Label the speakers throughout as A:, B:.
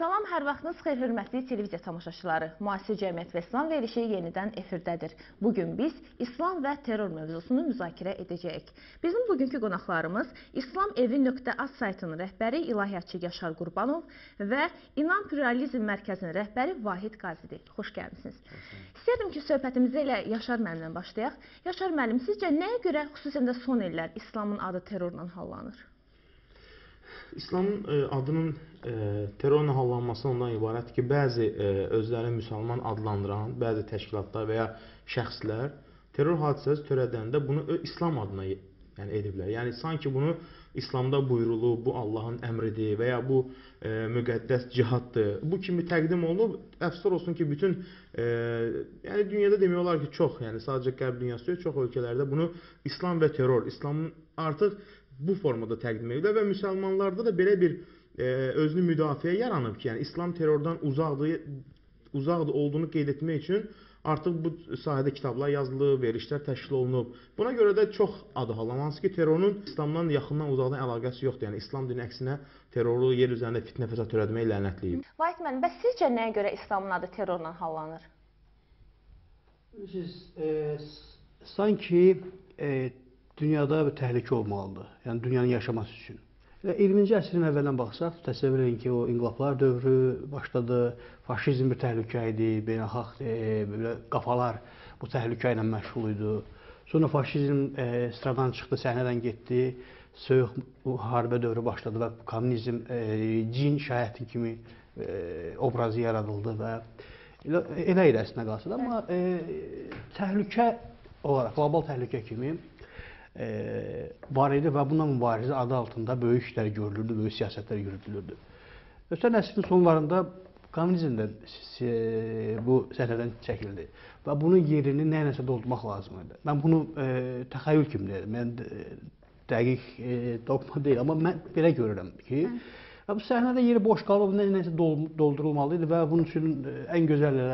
A: Salam, hər vaxtınız xeyir, hörmətli televiziya tamaşaçıları. Müasir cəmiyyət və İslam verilişi yenidən efirdədir. Bugün biz İslam və terror mövzusunu müzakirə edəcəyik. Bizim bugünkü qonaqlarımız İslamevi.az saytının rəhbəri İlahiyyatçı Yaşar Qurbanov və İnan Pluralizm Mərkəzinin rəhbəri Vahid Qazidir. Xoş gəlmisiniz. İstəyirəm ki, söhbətimizə ilə Yaşar müəllimlə başlayaq. Yaşar müəllim, sizcə nəyə görə xüsusən də son illər İslamın adı terrorla hallanır?
B: İslamın adının terrorla hallanması ondan ibarətdir ki, bəzi özlərini müsəlman adlandıran bəzi təşkilatlar və ya şəxslər terror hadisəsi törədəndə bunu İslam adına ediblər. Yəni sanki bunu İslamda buyurulub, bu Allahın əmridir və ya bu müqəddəs cihaddır. Bu kimi təqdim olunub. Əfsuslar olsun ki, bütün dünyada demək olar ki, çox, sadəcə qərb dünyası yox, çox ölkələrdə bunu İslam və terror, İslamın artıq bu formada təqdim edirlər və müsəlmanlarda da belə bir özünü müdafiə yaranıb ki, İslam terrordan uzaqdır olduğunu qeyd etmək üçün artıq bu sahədə kitablar yazılıb, verilişlər təşkil olunub. Buna görə də çox adı hallanır ki, terrorun İslamdan yaxından uzaqdan əlaqəsi yoxdur. Yəni İslam dini əksinə terroru yer üzərində fitnə fəsad törətməyi lənətləyib.
A: Vahid müəllim, bəs sizcə nəyə görə İslamın adı terrorla hallanır?
C: Sanki dünyada bir təhlükə olmalıdır, yəni dünyanın yaşaması üçün. 20-ci əsrin əvvəldən baxsaq, təsəvvür edin ki, o inqilablar dövrü başladı, faşizm bir təhlükə idi, beynəlxalq qafalar bu təhlükə ilə məşğul idi. Sonra faşizm sıradan çıxdı, səhnədən getdi, soyuq müharibə dövrü başladı və kommunizm cin şəhəti kimi obrazı yaradıldı və elə idi əslində qalsın. Amma təhlükə olaraq, qlobal təhlükə kimi var idi və bununla mübarizə adı altında böyük işlər görülürdü, böyük siyasətlər yürüdülürdü. Ötən əsrin sonlarında kommunizm də bu səhnədən çəkildi və bunun yerini nəyləsə doldurmaq lazım idi. Mən bunu təxəyyül kimi deyirəm, mən dəqiq dogma deyil, amma mən belə görürəm ki, bu səhnədə yeri boş qalıb, nəyləsə doldurulmalı idi və bunun üçün ən gözəl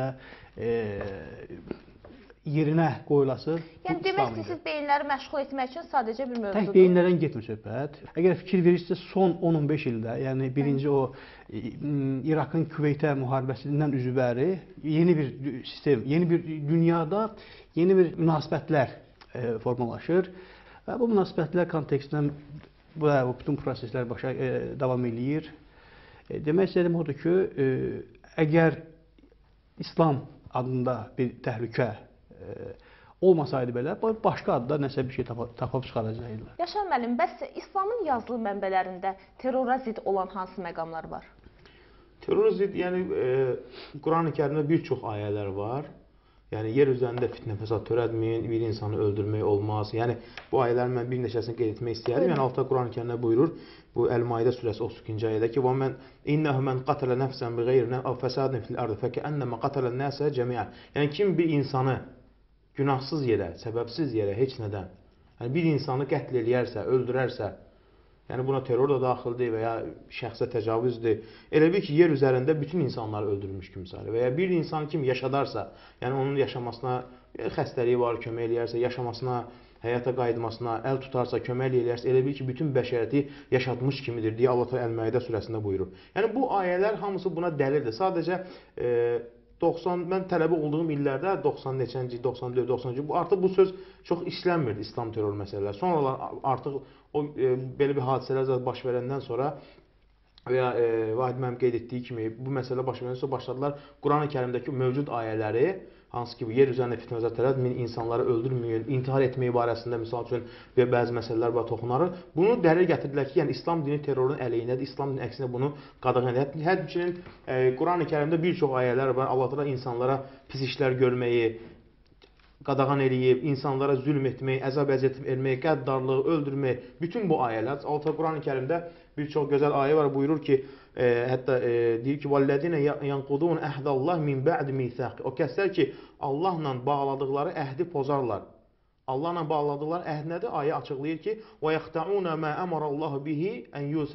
C: yerinə qoyulası
A: yəni demək ki, siz beyinləri məşğul etmək üçün sadəcə bir mövzudur.
C: Tək beyinlərdən getmir söhbət. Əgər fikir verirsə, son 10-15 ildə, yəni birinci o İraqın Küveytə müharibəsindən üzübəri yeni bir sistem, yeni bir dünyada yeni bir münasibətlər formalaşır və bu münasibətlər kontekstindən bütün proseslər başa davam edir. Demək istədiyim odur ki, əgər İslam adında bir təhlükə olmasaydı belə, başqa adda nəsə bir şey tapıb çıxaracaqlar.
A: Yaşar müəllim, bəs İslamın yazılı mənbələrində terrora zidd olan hansı məqamlar var?
B: Terrora zidd, Quran-ı Kərimdə bir çox ayələr var. Yəni, yer üzərində fitnə fəsad törətməyin, bir insanı öldürmək olmaz. Yəni, bu ayələrin mən bir neçəsini qeyd etmək istəyərdim. Yəni, altta Quran-ı Kərimdə buyurur, bu Əl-Maidə surəsi 32-ci ayədə ki, İnnəhu mən qatələ nəfsən bi qeyrinə əv fəsadin fil ardı fəkəənnəmə qatələn nəsə cəmiən. Yəni, kim bir insanı günahsız yerə, səbəbsiz yerə, heç nədən, bir insanı qətl eləyərsə, öldürərsə, yəni buna terror da daxildir və ya şəxsə təcavüzdür. Elə bil ki, yer üzərində bütün insanları öldürmüş kimsəli və ya bir insan kim yaşadarsa, yəni onun yaşamasına xəstəliyi var, kömək eləyərsə, yaşamasına, həyata qayıtmasına, əl tutarsa, kömək eləyərsə, elə bil ki, bütün bəşəriyyəti yaşatmış kimidir deyə Allah Əl-Maidə surəsində buyurur. Yəni bu ayələr hamısı buna dəlildir. Sadəcə mən tələbə olduğum illərdə 90 neçənci, 94, 90-cı artıq bu söz çox işlənmirdi İslam terror məsələləri. Sonralar artıq belə bir hadisələr baş verəndən sonra və ya Vahid müəllim qeyd etdiyi kimi bu məsələ baş verəndən sonra başladılar Quran-ı Kərimdəki mövcud ayələri, hansı ki, yer üzərində fitnə fəsad törətməyin, insanları öldürməyin, intihar etməyi barəsində misal üçün bəzi məsələlər var toxunarıq. Bunu dəlil gətirdilər ki, yəni İslam dini terrorun əleyhinədir, İslam dini əksinə bunu qadağan edir. Həmçinin Quran-ı Kərimdə bir çox ayələr var, Allah təala insanlara pis işlər görməyi qadağan eləyib, insanlara zülm etmək, əzab-əziyyət vermək, qəddarlıq, öldürmək, bütün bu ayələr, Allah Quran-ı Kərimdə bir çox gözəl ayə var, buyurur ki, hətta deyir ki, وَالَّذِينَ يَنْقُضُونَ أَهْدَ اللّٰهِ مِنْ بَعْدِ مِيثَاقِ O kəslər ki, Allahla bağladıqları əhdi pozarlar. Allahla bağladıqları əhd nədir? Ayə açıqlayır ki, وَيَخْتَعُونَ مَا أَمَرَ اللّٰهُ بِهِ أَنْ يُوسَرْ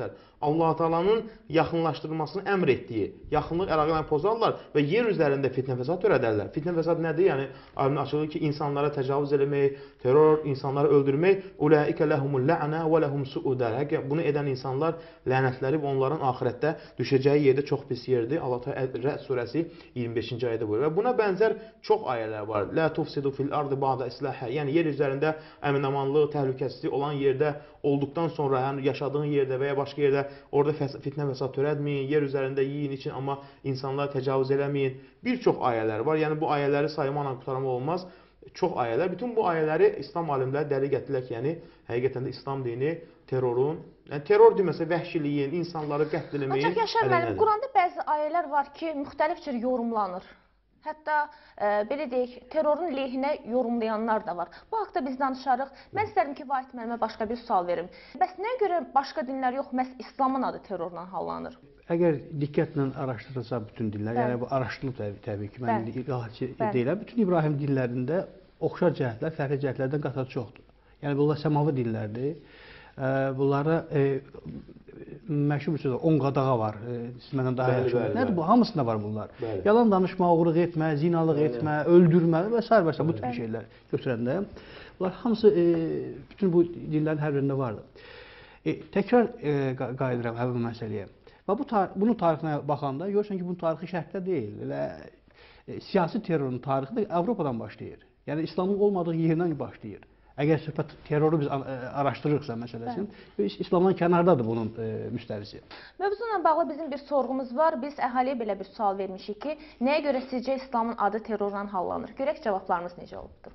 B: Allah Taala'nın yaxınlaşdırılmasını əmr etdiyi yaxınlıq əlaqələrini pozarlar və yer üzərində fitnə fəsad törədərlər. Fitnə fəsad nədir? Yəni aydın açılır ki, insanlara təcavüz eləmək, terror, insanları öldürmək. Ulaika lehumul la'na və lehum su'udar. Bunu edən insanlar lənətlənib onların axirətdə düşəcəyi yerdə çox pis yerdir. Allah Teala Rə'd surəsi 25-ci ayədə buyurur. Və buna bənzər çox ayələr var. La tufsidu fil ardı ba'da islaha. Yəni yer üzərində əmin-amanlıq, təhlükəsizlik olan yerdə olduqdan sonra, yəni yaşadığın yerdə və ya başqa yerdə orada fitnə fəsad törətməyin, yer üzərində yeyin için, amma insanlara təcavüz eləməyin. Bir çox ayələr var. Yəni bu ayələri saymaqla qurtarmaq olmaz. Çox ayələr. Bütün bu ayələri İslam alimləri dəli gətirirlər ki, yəni həqiqətən də İslam dini terrorun, yəni terror deməsə vəhşiliyin, insanları qətl eləməyin.
A: Ancaq Yaşar müəllim, Quranda bəzi ayələr var ki, müxtəlif cür yorumlanır. Hətta belə deyək, terrorun lehinə yorumlayanlar da var. Bu haqda biz danışarıq. Mən istərdim ki, Vahid müəllimə başqa bir sual verim. Bəs nəyə görə başqa dinlər yox, məhz İslamın adı terrorla hallanır?
C: Əgər diqqətlə araşdırılsa bütün dillər, yəni bu araşdırılıb təbii ki, mən ilahi deyiləm. Bütün İbrahim dillərində oxşar cəhətlər, fərqli cəhətlərdən qatar çoxdur. Yəni bunlar səmavi dillərdir. Bunlara məşhur bir söz var, 10 qadağa var. Siz məndən daha yaxşı bilirsiniz. Nədir bu? Hamısında var bunlar. Yalan danışma, oğurluq etmə, zinalıq etmə, öldürmə və s. bu tür şeylər götürəndə. Bunlar hamısı bütün bu dillərin hər birində vardır. Təkrar qayıdıram həmin məsələyə. Və bunun tarixinə baxanda görürsən ki, bunun tarixi şərqdə deyil. Elə siyasi terrorun tarixi də Avropadan başlayır. Yəni İslamın olmadığı yerdən başlayır. Əgər söhbət terroru biz araşdırırıqsa məsələsini, İslamdan kənardadır bunun müstərisi.
A: Mövzuyla bağlı bizim bir sorğumuz var. Biz əhaliyə belə bir sual vermişik ki, nəyə görə sizcə İslamın adı terrorla hallanır? Görək cavablarımız necə olubdur?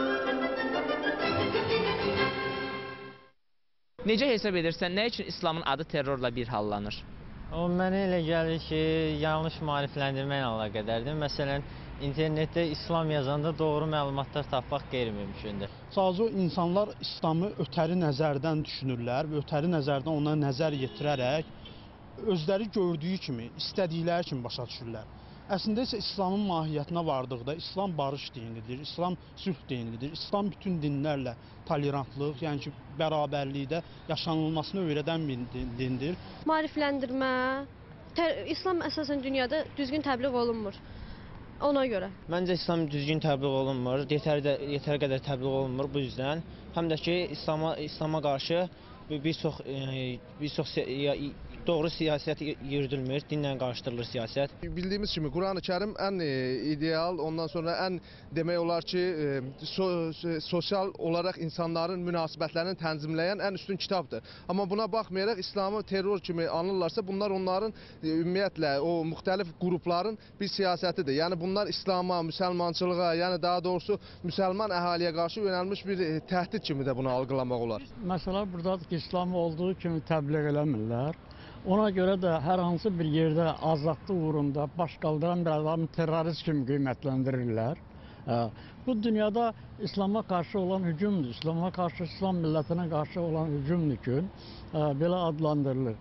D: Necə hesab edirsən, nə üçün İslamın adı terrorla bir hallanır?
E: O mənə elə gəlir ki, yanlış maarifləndirmə ilə əlaqədardır. Məsələn, internetdə İslam yazanda doğru məlumatlar tapmaq qeyri-mümkündür.
F: Sadəcə insanlar İslamı ötəri nəzərdən düşünürlər və ötəri nəzərdən ona nəzər yetirərək özləri gördüyü kimi, istədikləri kimi başa düşürlər. Əslində isə İslamın mahiyyətinə vardıqda İslam barış dinidir, İslam sülh dinidir, İslam bütün dinlərlə tolerantlıq, yəni ki, bərabərlikdə yaşanılmasını öyrədən bir dindir.
G: Maarifləndirmə, İslam əsasən dünyada düzgün təbliğ olunmur. Ona görə.
E: Məncə İslam düzgün təbliğ olunmur, yetər qədər təbliğ olunmur bu yüzdən. Həm də ki, İslama qarşı bir çox doğru siyasət yürüdülmür, dinlə qarşıdırılır siyasət.
H: Bildiyimiz kimi Qurani-Kərim ən ideal, ondan sonra ən demək olar ki, sosial olaraq insanların münasibətlərini tənzimləyən ən üstün kitabdır. Amma buna baxmayaraq İslamı terror kimi anılırlarsa, bunlar onların ümumiyyətlə o müxtəlif qrupların bir siyasətidir. Yəni bunlar İslama, müsəlmançılığa, yəni daha doğrusu müsəlman əhaliyə qarşı yönəlmiş bir təhdid kimi də bunu algılamaq olar.
I: Məsələ buradadır ki, İslamı olduğu kimi təbliğ eləmirlər. Ona görə də hər hansı bir yerdə azadlıq uğrunda baş qaldıran bir adamı terrorist kimi qiymətləndirirlər. Bu dünyada İslama qarşı olan hücumdur. İslama qarşı, İslam millətinə qarşı olan hücumdur ki, belə adlandırılır.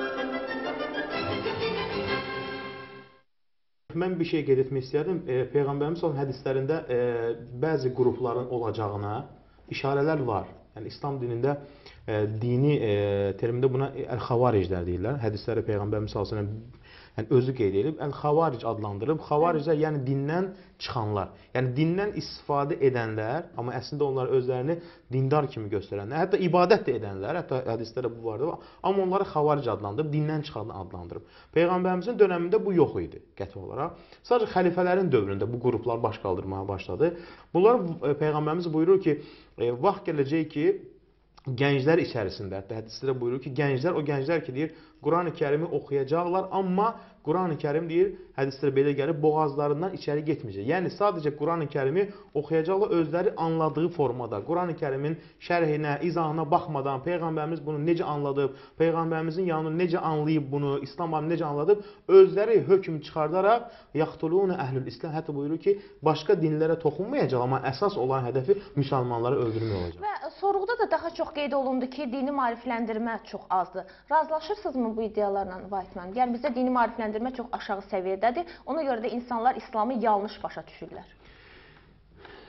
B: Mən bir şey qeyd etmək istəyərdim. Peyğəmbərimiz hədislərində bəzi qrupların olacağına işarələr var. Yəni İslam dinində dini termində buna əl-xavariclər deyirlər. Hədislərdə Peyğəmbərimiz sallallahu əleyhi və səlləm yəni özü qeyd edib, əl-xavaric adlandırıb. Xavariclər yəni dindən çıxanlar. Yəni dindən istifadə edənlər, amma əslində onlar özlərini dindar kimi göstərənlər, hətta ibadət də edənlər, hətta hədislərdə bu vardı. Amma onları xavaric adlandırıb, dindən çıxan adlandırıb. Peyğəmbərimizin dövründə bu yox idi qəti olaraq. Sadəcə xəlifələrin dövründə bu qruplar baş qaldırmağa başladı. Bunlar Peyğəmbərimiz buyurur ki, vaxt gələcək ki, gənclər içərisində, hətta hədisdə buyurur ki, o gənclər ki, deyir, Qurani-Kərimi oxuyacaqlar, amma Qurani-Kərim deyir, hədisdə belə gəlir, boğazlarından içəri getməyəcək. Yəni, sadəcə Qurani-Kərimi oxuyacaqlar özləri anladığı formada. Qurani-Kərimin şərhinə, izahına baxmadan, Peyğəmbərimiz bunu necə anladıb, Peyğəmbərimizin yanını necə anlayıb bunu, İslam alimləri necə anladıb, özləri hökm çıxardaraq, yaxtuluna əhlül İslam, hətta buyurur ki, başqa dinlərə toxunmayacaq, amma əsas olan hədəfi müsəlmanları öldürmək olacaq.
A: Və sorğuda da daha çox qeyd olundu ki, dini maarifləndirmə çox azdır. Razılaşırsınızmı bu iddialarla Vahid müəllim? Yəni bizdə dini maarifləndirmə çox aşağı səviyyədədir. Ona görə də insanlar İslamı yanlış başa düşürlər.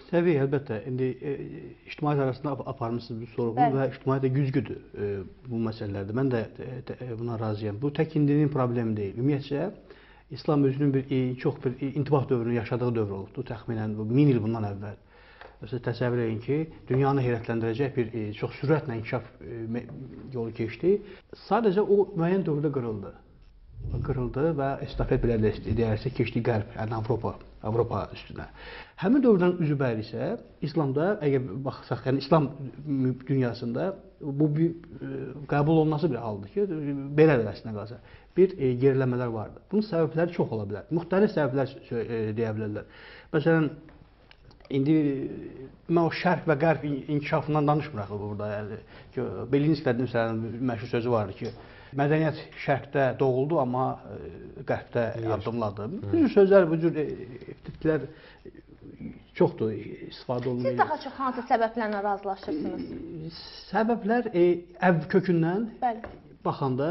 C: Təbii, əlbəttə. İndi ictimaiyyət arasında aparmışsınız bu sorğunu və ictimaiyyət də güzgüdür bu məsələlərdə. Mən də buna razıyam. Bu tək indinin problemi deyil. Ümumiyyətcə, İslam özünün çox bir intibah dövrünü yaşadığı dövr olubdur. Təxminən 1000 il bundan əvvəl. Məsələn, təsəvvür edin ki, dünyanı heyrətləndirəcək bir çox sürətlə inkişaf yolu keçdi. Sadəcə o müəyyən dövrdə qırıldı. Qırıldı və estafet belə deyərsə keçdi qərb, yəni Avropa üstünə. Həmin dövrdən üzübəri isə İslamda, əgər baxsaq, yəni İslam dünyasında bu bir qəbul olunması bir haldır ki, belədir əslində qalsa. Bir geriləmələr vardır. Bunun səbəbləri çox ola bilər. Müxtəlif səbəblər deyə bilərlər. Məsələn, İndi mən o şərq və qərb inkişafından danışmıraq burada. Yəni, Belinsklərin məşhur sözü vardı ki, mədəniyyət şərqdə doğuldu, amma qərbdə addımladı. Bu cür sözlər, bu cür tiplər çoxdur, istifadə olunur.
A: Siz daha çox hansı səbəblərlə razılaşırsınız?
C: Səbəblər kökündən baxanda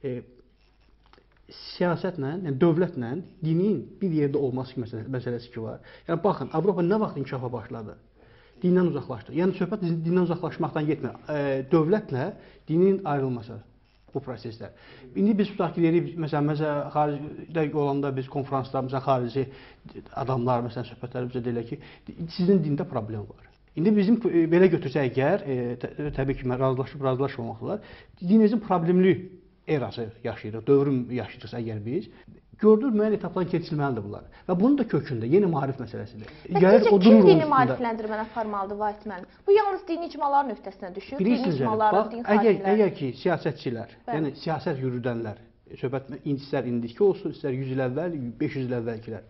C: siyasətlə, yəni dövlətlə dinin bir yerdə olması məsələsi ki var. Yəni baxın, Avropa nə vaxt inkişafa başladı? Dindən uzaqlaşdı. Yəni söhbət dindən uzaqlaşmaqdan getmir. Dövlətlə dinin ayrılması bu proseslər. İndi biz tutaq ki, deyirik, məsələn, xaricdə olanda biz konferansda, məsələn, xarici adamlar, məsələn, söhbətlərimizdə deyirlər ki, sizin dində problem var. İndi bizim belə götürsək əgər, təbii ki, razılaşmamaqlar, dinimizin problemli erası yaşayırıq, dövrüm yaşayırıq əgər biz. Gördür, müəyyən etapdan keçilməlidir bunlar. Və bunun da kökündə yeni maarif məsələsidir.
A: Sizcə kim dini maarifləndirməni aparmalıdır, Vahid müəllim? Bu yalnız dini icmaların öhdəsində düşür.
C: Əgər ki, siyasətçilər, yəni siyasət yürüdənlər, söhbət istər indiki olsun, istər 100 il əvvəl, 500 il əvvəlkilər,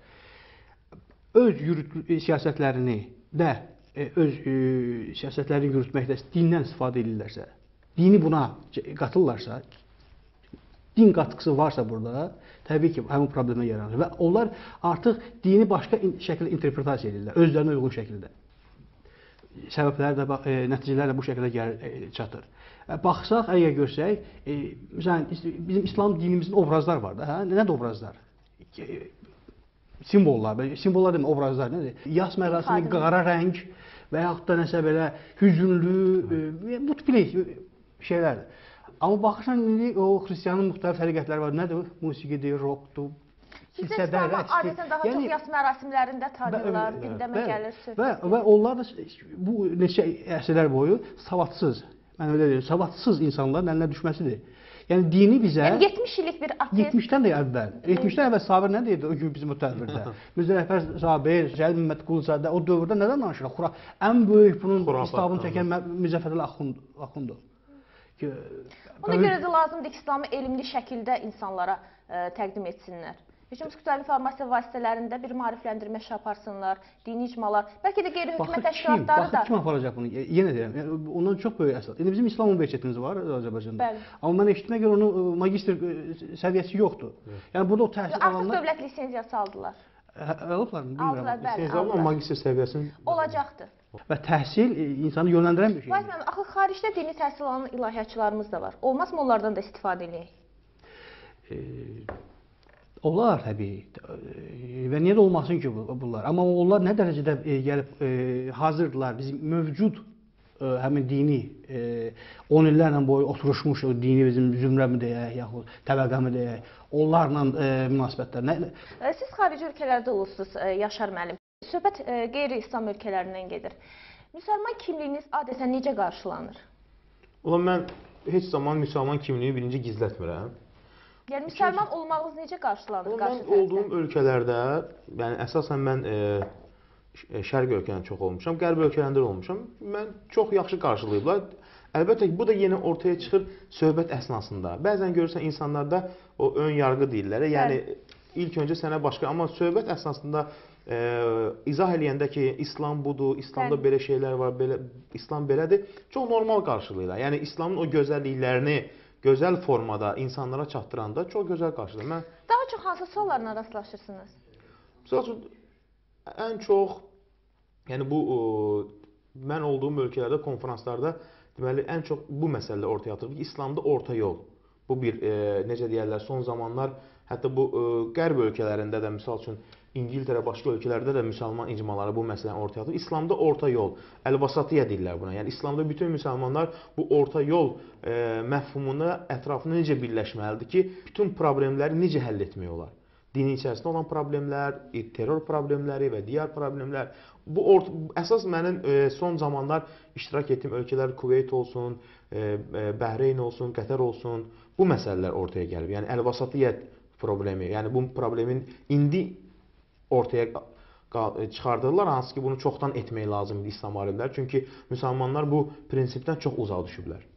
C: öz siyasətlərini də, öz siyasətlərini yürütməkdə dindən istifadə edirlərsə, dini buna qatırlarsa, din qatkısı varsa burada, təbii ki, həmin problemə yaranır. Və onlar artıq dini başqa şəkildə interpretasiya edirlər, özlərinə uyğun şəkildə. Səbəbləri də, nəticələr də bu şəkildə çatır. Baxsaq, əgər görsək, məsələn, bizim İslam dinimizin obrazlar var da, nədir obrazlar? Simvollar, simvollar demək, obrazlar nədir? Yas mərasimi, qara rəng və yaxud da nəsə belə hüzünlü, mutbili şeylərdir. Amma baxırsan, indi o xristiyanın müxtəlif təriqətləri var. Nədir? Musiqidir, rockdur.
A: Sizcə İslamı adətən daha çox yas mərasimlərində tanıyırlar, gündəmə gəlir söhbət.
C: Və onlar da bu neçə əsrlər boyu savadsız, mən öyle deyirəm, savadsız insanların əlinə düşməsidir. Yəni dini bizə...
A: Yəni 70 illik bir ateist...
C: 70-dən də əvvəl. 70-dən əvvəl Sabir nə deyirdi o gün bizim o tədbirdə? Mirzə Rəhbər Sabir, Cəlil Məhəmməd Quluzadə o dövrdə nədən danışırıq? Ən böyük bunun istabını çəkən Mirzə Fətəli Axunddur.
A: Ona görə də lazımdır ki, İslamı elmli şəkildə insanlara təqdim etsinlər. Heç müxtəlif informasiya vasitələrində bir maarifləndirmə işi aparsınlar, dini icmalar, bəlkə də qeyri-hökumət təşkilatları da.
C: Baxın, kim aparacaq bunu? Yenə deyirəm, ondan çox böyük əsas. İndi bizim İslam universitetimiz var Azərbaycanda. Amma mən eşitmə görə onun magistr səviyyəsi yoxdur. Yəni burada o təhsil alanlar...
A: Artıq dövlət lisenziyası aldılar.
C: Aldılar mı? Bilmirəm.
B: Lisenziya alma, magistr səviyyəsinin...
A: Olacaqdır.
C: Və təhsil insanı yönləndirən bir şeydir.
A: Vahid müəllim, axı xaricdə dini təhsil alan ilahiyyatçılarımız da var. Olmazmı onlardan da istifadə edək?
C: Olar təbii. Və niyə də olmasın ki bunlar? Amma onlar nə dərəcədə gəlib hazırdırlar, bizim mövcud həmin dini 10 illərlə boyu oturuşmuş o dini bizim zümrəmi deyək, yaxud təbəqəmi deyək, onlarla münasibətlər.
A: Siz xarici ölkələrdə olursunuz, Yaşar müəllim. Söhbət qeyri-İslam ölkələrindən gedir. Müsəlman kimliyiniz adətən necə qarşılanır?
B: Ulan mən heç zaman müsəlman kimliyini birinci gizlətmirəm.
A: Yəni müsəlman olmağınız necə qarşılanır?
B: Mən olduğum ölkələrdə, yəni əsasən mən şərq ölkələrində çox olmuşam, qərb ölkələrində olmuşam. Mən çox yaxşı qarşılayıblar. Əlbəttə ki, bu da yenə ortaya çıxır söhbət əsnasında. Bəzən görürsən insanlarda o ön yarğı deyirlər. Yəni ilk öncə sənə başqa, amma söhbət əsnasında izah eləyəndə ki, İslam budur, İslamda belə şeylər var, İslam belədir, çox normal qarşılayırlar. Yəni İslamın o gözəlliklərini gözəl formada insanlara çatdıranda çox gözəl qarşılayırlar.
A: Daha çox hansı suallarla rastlaşırsınız?
B: Məsəl üçün, ən çox, yəni bu, mən olduğum ölkələrdə, konferanslarda deməli, ən çox bu məsələdə ortaya atılır ki, İslamda orta yol. Bu bir, necə deyərlər, son zamanlar, hətta bu qərb ölkələrində də, misal üçün, İngiltərə, başqa ölkələrdə də müsəlman icmaları bu məsələni ortaya atır. İslamda orta yol, əl-vasatiyyə deyirlər buna. Yəni İslamda bütün müsəlmanlar bu orta yol məfhumuna, ətrafına necə birləşməlidir ki, bütün problemləri necə həll etmək olar? Dinin içərisində olan problemlər, terror problemləri və digər problemlər. Bu əsas mənim son zamanlar iştirak etdiyim ölkələr Kuveyt olsun, Bəhreyn olsun, Qətər olsun, bu məsələlər ortaya gəlib. Yəni əl-vasatiyyət problemi, yəni bu problemin indi ortaya çıxardırlar, hansı ki bunu çoxdan etmək lazımdır İslam alimləri. Çünki müsəlmanlar bu prinsipdən çox uzaq düşüblər.